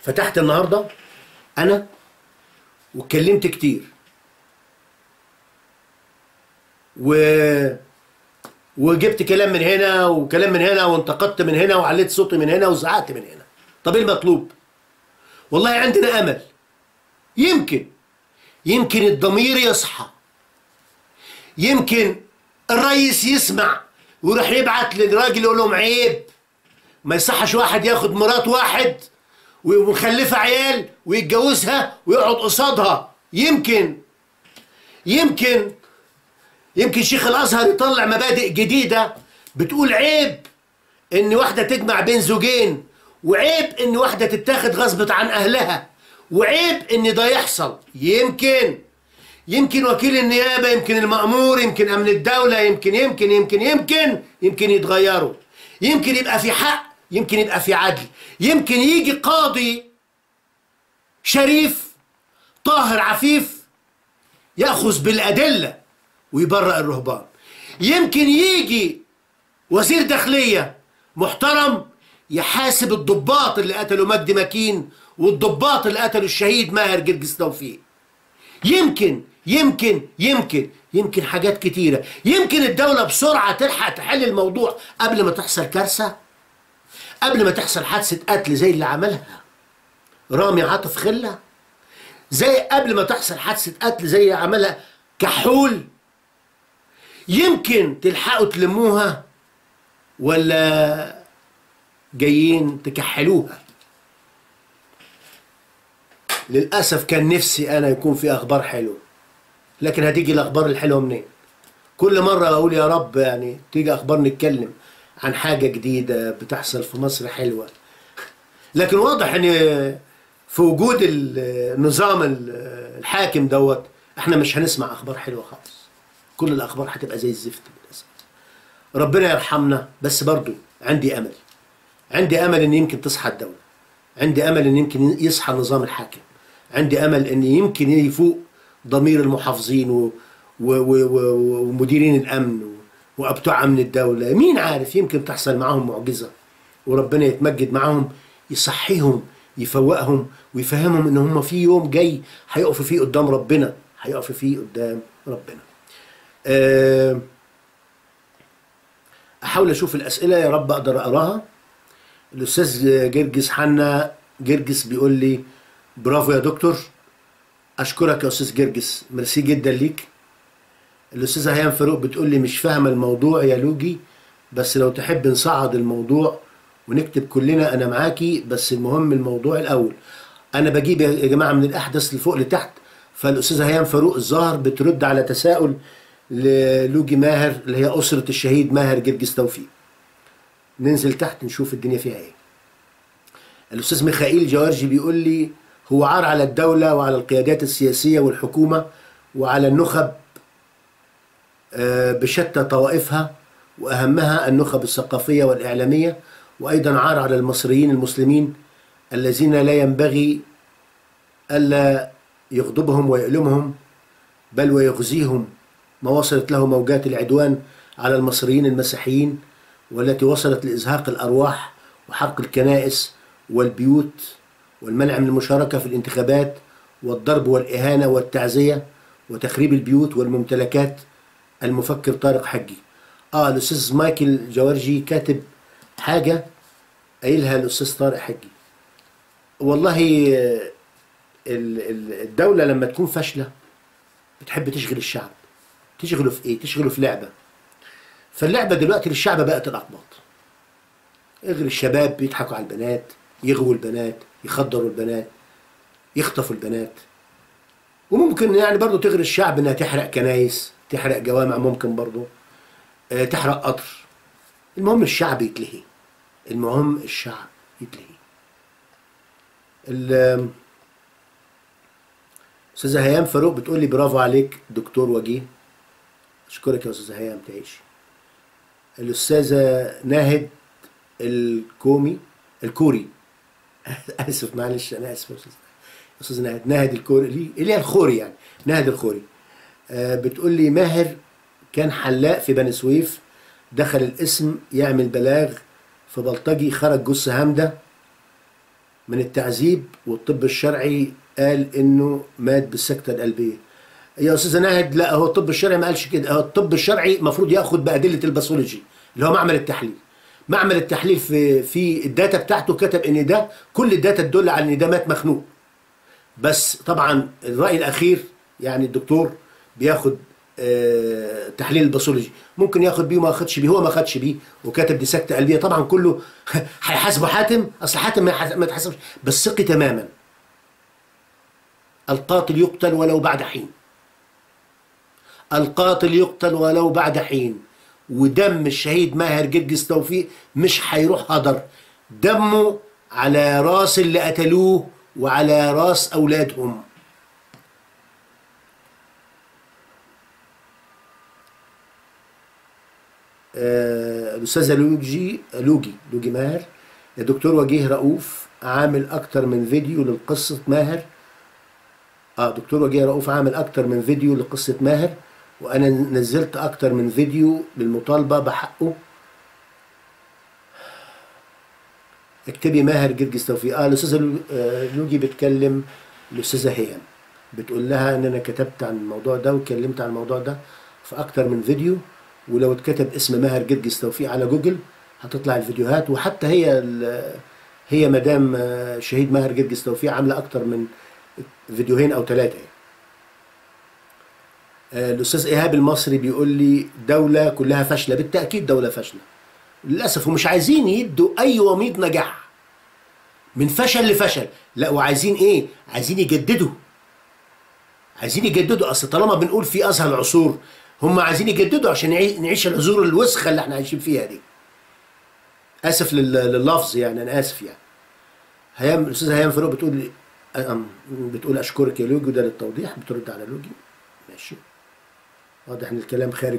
فتحت النهارده انا واتكلمت كتير وجبت كلام من هنا وكلام من هنا وانتقدت من هنا وعليت صوتي من هنا وزعقت من هنا. طب ايه المطلوب؟ والله عندنا امل. يمكن الضمير يصحى، يمكن الرئيس يسمع ويروح يبعت للراجل يقول لهم عيب، ما يصحش واحد ياخد مرات واحد ومخلفه عيال ويتجوزها ويقعد قصادها. يمكن شيخ الازهر يطلع مبادئ جديده بتقول عيب ان واحده تجمع بين زوجين، وعيب ان واحده تتاخد غصب عن اهلها، وعيب ان ده يحصل. يمكن وكيل النيابه، يمكن المأمور، يمكن امن الدوله، يمكن يتغيروا، يمكن يبقى في حق، يمكن يبقى في عدل، يمكن يجي قاضي شريف طاهر عفيف يأخذ بالأدلة ويبرأ الرهبان، يمكن يجي وزير داخلية محترم يحاسب الضباط اللي قتلوا مجدي مكين والضباط اللي قتلوا الشهيد ماهر جرجس توفيق. يمكن حاجات كتيرة. يمكن الدولة بسرعة تلحق تحل الموضوع قبل ما تحصل كارثة، قبل ما تحصل حادثة قتل زي اللي عملها رامي عاطف خلة، زي قبل ما تحصل حادثة قتل زي اللي عملها كحول. يمكن تلحقوا تلموها ولا جايين تكحلوها. للأسف كان نفسي أنا يكون في أخبار حلوة، لكن هتيجي الأخبار الحلوة منين؟ كل مرة أقول يا رب يعني تيجي أخبار نتكلم عن حاجة جديدة بتحصل في مصر حلوة، لكن واضح إن في وجود النظام الحاكم دوت احنا مش هنسمع أخبار حلوة خالص. كل الأخبار هتبقى زي الزفت للأسف. ربنا يرحمنا، بس برضو عندي أمل إن يمكن تصحى الدولة، عندي أمل إن يمكن يصحى النظام الحاكم، عندي أمل إن يمكن يفوق ضمير المحافظين ومديرين الأمن وأبتوع أمن الدولة. مين عارف، يمكن تحصل معهم معجزة وربنا يتمجد معهم، يصحيهم، يفوقهم، ويفهمهم إن هم في يوم جاي هيقفوا فيه قدام ربنا، أحاول أشوف الأسئلة يا رب أقدر أقراها. الأستاذ جرجس حنا جرجس بيقول لي برافو يا دكتور. أشكرك يا أستاذ جرجس، ميرسي جدا ليك. الأستاذة هيام فاروق بتقول لي مش فاهمة الموضوع يا لوجي، بس لو تحب نصعد الموضوع ونكتب كلنا أنا معاكي، بس المهم الموضوع الأول. أنا بجيب يا جماعة من الأحدث لفوق لتحت. فالأستاذة هيام فاروق الظاهر بترد على تساؤل للوجي ماهر اللي هي أسرة الشهيد ماهر جرجس توفيق. ننزل تحت نشوف الدنيا فيها ايه. الأستاذ ميخائيل جوارجي بيقول لي هو عار على الدولة وعلى القيادات السياسية والحكومة وعلى النخب بشتى طوائفها، وأهمها النخب الثقافية والإعلامية، وأيضا عار على المصريين المسلمين الذين لا ينبغي ألا يغضبهم ويؤلمهم، بل ويخزيهم ما وصلت له موجات العدوان على المصريين المسيحيين، والتي وصلت لإزهاق الأرواح وحرق الكنائس والبيوت والمنع من المشاركة في الانتخابات والضرب والإهانة والتعزية وتخريب البيوت والممتلكات. المفكر طارق حجي. الأستاذ مايكل جوارجي كاتب حاجة قايلها الأستاذ طارق حجي. والله الدولة لما تكون فاشلة بتحب تشغل الشعب. تشغله في ايه؟ تشغله في لعبة. فاللعبة دلوقتي للشعب بقت الأقباط. اغري الشباب بيضحكوا على البنات، يغووا البنات، يخدروا البنات، يخطفوا البنات. وممكن يعني برضو تغري الشعب انها تحرق كنايس، تحرق جوامع، ممكن برضو تحرق قطر. المهم الشعب يتلهي. أستاذة هيام فاروق بتقول لي برافو عليك دكتور وجيه. أشكرك يا أستاذة هيام، تعيشي. الأستاذة ناهد الكوري آسف معلش، أنا آسف يا أستاذة ناهد الكوري اللي هي الخوري، يعني ناهد الخوري. بتقول لي ماهر كان حلاق في بني سويف، دخل القسم يعمل بلاغ في بلطجي، خرج جثة هامدة من التعذيب، والطب الشرعي قال انه مات بالسكتة القلبية. يا استاذ ناهد، لا، هو الطب الشرعي ما قالش كده. هو الطب الشرعي المفروض ياخد بأدلة الباثولوجي اللي هو معمل التحليل. معمل التحليل في الداتا بتاعته كتب ان ده كل الداتا تدل على ان ده مات مخنوق. بس طبعا الرأي الأخير يعني الدكتور بياخد تحليل الباثولوجي، ممكن ياخد بيه وما ياخدش بيه. هو ما خدش بيه وكتب دي سكتة قلبية. طبعا كله هيحاسبه حاتم، اصل حاتم ما يتحاسبش، بس ثقي تماما. القاتل يقتل ولو بعد حين. القاتل يقتل ولو بعد حين. ودم الشهيد ماهر جرجس توفيق مش هيروح هدر. دمه على راس اللي قتلوه وعلى راس أولادهم. الأستاذة لوجي ماهر، يا دكتور وجيه رؤوف عامل أكتر من فيديو لقصة ماهر. دكتور وجيه رؤوف عامل أكتر من فيديو لقصة ماهر، وأنا نزلت أكتر من فيديو للمطالبة بحقه. اكتبي ماهر جرجس توفيق. الأستاذة لوجي بتكلم الأستاذة هيام، بتقول لها إن أنا كتبت عن الموضوع ده واتكلمت عن الموضوع ده في أكتر من فيديو، ولو اتكتب اسم ماهر جرجس توفيق على جوجل هتطلع الفيديوهات. وحتى هي مدام شهيد ماهر جرجس توفيق عاملة أكتر من فيديوهين أو 3. الأستاذ إيهاب المصري بيقول لي دولة كلها فاشلة. بالتأكيد دولة فاشلة للأسف، ومش عايزين يدوا أي وميض نجاح من فشل لفشل. لا، وعايزين إيه؟ عايزين يجددوا. أصل طالما بنقول في أزهى العصور، هم عايزين يجددوا عشان نعيش العصور الوسخة اللي احنا عايشين فيها دي. آسف لللفظ يعني، أنا آسف يعني. الأستاذة هيام فاروق بتقول أشكرك يا لوجي، وده للتوضيح. بترد على لوجي، ماشي. واضح إن الكلام خارج،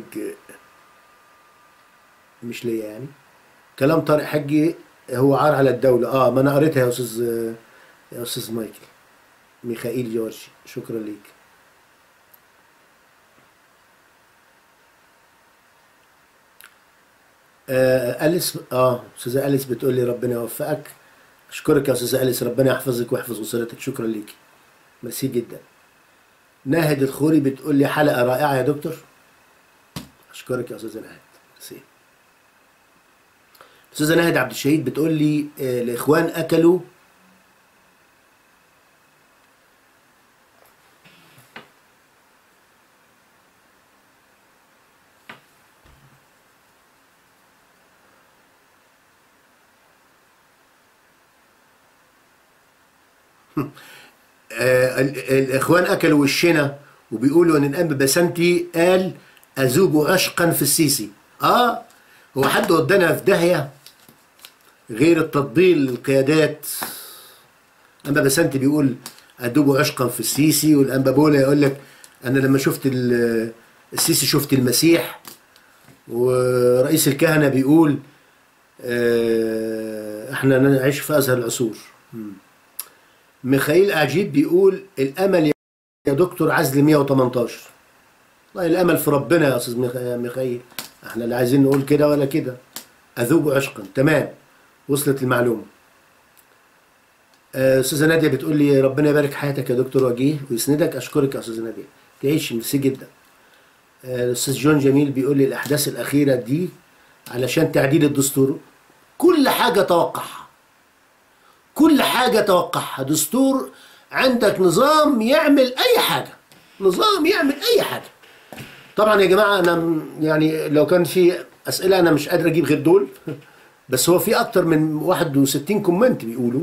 مش ليا يعني. كلام طارق حجي هو عار على الدولة. ما أنا قريتها يا أستاذ ميخائيل جورجي، شكرا ليك. أليس أستاذة أليس بتقول لي ربنا يوفقك. أشكرك يا أستاذة أليس، ربنا يحفظك ويحفظ أسرتك، شكرا ليك، ميرسي جدا. ناهد الخوري بتقول لي حلقة رائعة يا دكتور. أشكرك يا أستاذة ناهد، ميرسي. أستاذة ناهد عبد الشهيد بتقول لي الإخوان أكلوا الإخوان أكلوا وشنا، وبيقولوا إن الأنبا بسنتي قال أذوب عشقا في السيسي. هو حد ودانا في داهية غير التطبيل للقيادات؟ أنبا بسنتي بيقول أذوب عشقا في السيسي، والأنبا بولا يقول لك أنا لما شفت السيسي شفت المسيح، ورئيس الكهنة بيقول احنا نعيش في أزهى العصور. ميخائيل أعجيب بيقول الأمل يا دكتور عزل 118. والله الأمل في ربنا يا أستاذ ميخائيل، احنا لا عايزين نقول كده ولا كده. أذوب عشقا، تمام، وصلت المعلومة. أستاذة نادية بتقول لي ربنا يبارك حياتك يا دكتور وجيه ويسندك. أشكرك يا أستاذة نادية، تعيش، ميرسي جدا. الأستاذ جون جميل بيقول لي الأحداث الأخيرة دي علشان تعديل الدستور. كل حاجة توقعها، كل حاجة توقعها. دستور، عندك نظام يعمل أي حاجة، نظام يعمل أي حاجة. طبعا يا جماعة أنا يعني لو كان في أسئلة أنا مش قادر أجيب غير دول بس هو في أكتر من 61 كومنت بيقولوا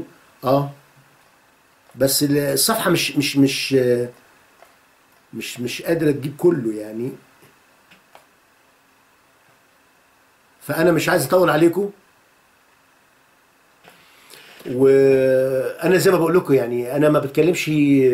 بس الصفحة مش قادرة تجيب كله يعني، فأنا مش عايز أطول عليكم. وانا زي ما بقول لكم يعني انا ما بتكلمش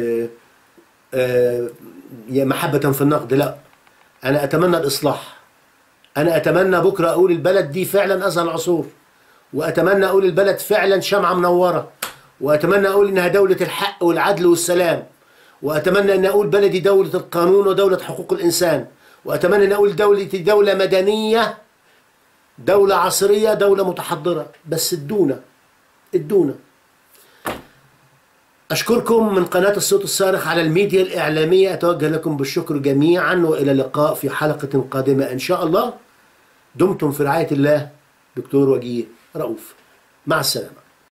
محبة في النقد، لا، انا اتمنى الاصلاح. انا اتمنى بكره اقول البلد دي فعلا ازهى العصور، واتمنى اقول البلد فعلا شمعة منورة، واتمنى اقول انها دولة الحق والعدل والسلام، واتمنى ان اقول بلدي دولة القانون ودولة حقوق الانسان، واتمنى ان اقول دولتي دولة مدنية، دولة عصرية، دولة متحضرة. بس ادونا أشكركم من قناة الصوت الصارخ على الميديا الإعلامية. أتوجه لكم بالشكر جميعا، وإلى اللقاء في حلقة قادمة إن شاء الله. دمتم في رعاية الله. دكتور وجيه رؤوف، مع السلامة.